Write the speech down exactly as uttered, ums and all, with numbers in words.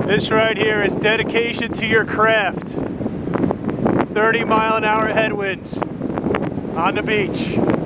This right here is dedication to your craft. thirty mile an hour headwinds on the beach.